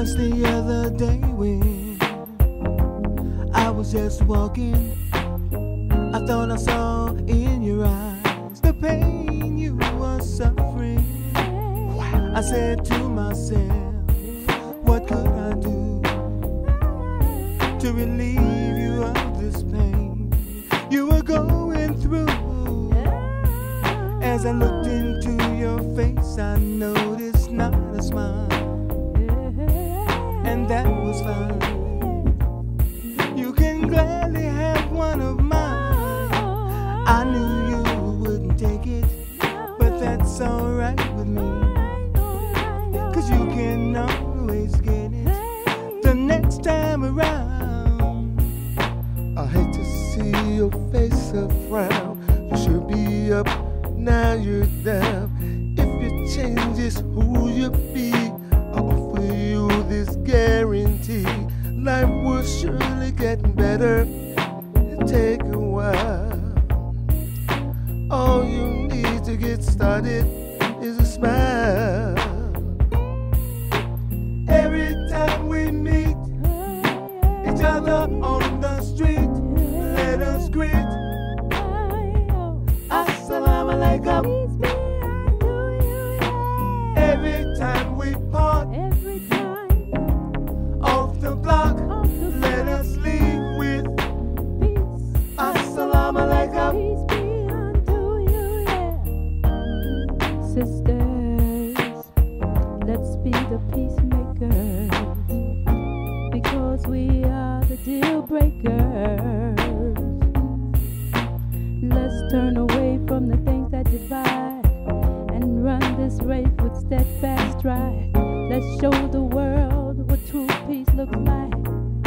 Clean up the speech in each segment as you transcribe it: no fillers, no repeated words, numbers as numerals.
Just the other day when I was just walking, I thought I saw in your eyes the pain you were suffering. I said to myself, what could I do to relieve you of this pain you were going through? As I looked into your face, I noticed not a smile, and that was fine. You can gladly have one of mine. I knew you wouldn't take it, but that's alright with me, 'cause you can always get it the next time around. I hate to see your face a frown. You should be up, now you're down. If you change is who you be, I offer you this guarantee. Life will surely get better. It'll take a while. All you need to get started is a smile. Every time we meet each other on the street, let us greet. Assalamualaikum. Every time we part, off the block, let us leave with Assalamualaikum. Sisters, let's be the peacemakers, because we are the deal breakers. Let's turn away from the things that divide and run this race with steadfast stride. Let's show the world what true peace looks like.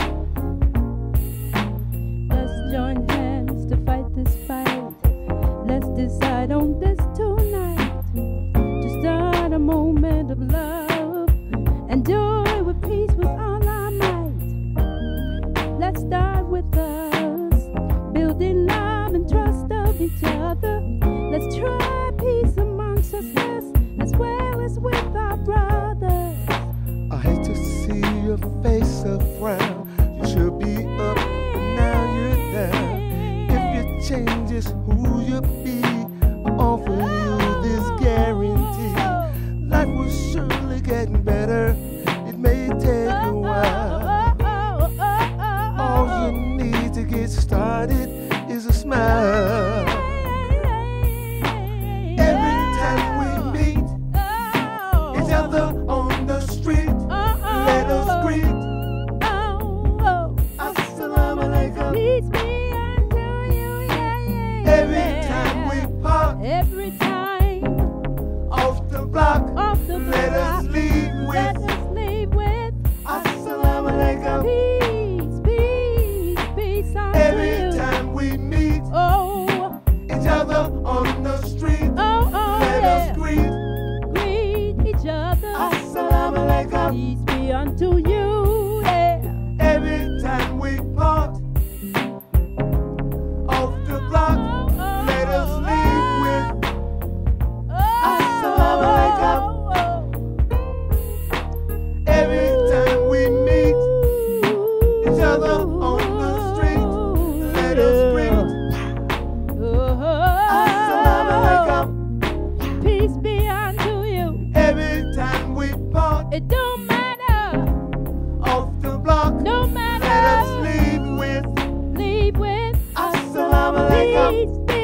Let's join hands to fight this fight. Let's decide on this tonight, to start a moment of love and joy with peace with all our might. Let's start with us, building love and trust of each other. Let's try peace amongst us as well as with our brothers. I hate to see your face a frown. You should be up, but now you're down. If you change is who you be, I offer you this guarantee. Life will surely get better. It may take a while. All you need to get started is a smile. Every time we meet each other on the street, let us greet. Assalamualaikum. Peace be unto you, Every time we part, every time off the block, let us leave let with us leave with Assalamualaikum. peace, peace, peace unto Every you. time we meet Oh, each other on the street, let us greet. greet each other. Assalamualaikum. Peace be unto you, Every time we part, off the block, let us leave with Assalamualaikum. Every time we meet each other on the street, let us greet Assalamualaikum. Peace be unto you. Every time we part, It don't matter, off the block, no let matter. us leave with Leave with Assalamualaikum. peace be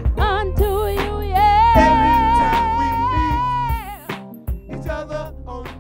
unto you, Every time we meet each other on